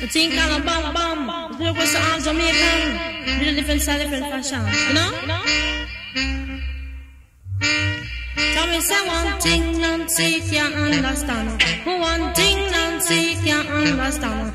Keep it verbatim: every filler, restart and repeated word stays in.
Think on a bum bum. Look what's all Jamaican. Little different style, different fashion. You know? Tell me say one thing Nancy can't understand. One thing Nancy can't understand.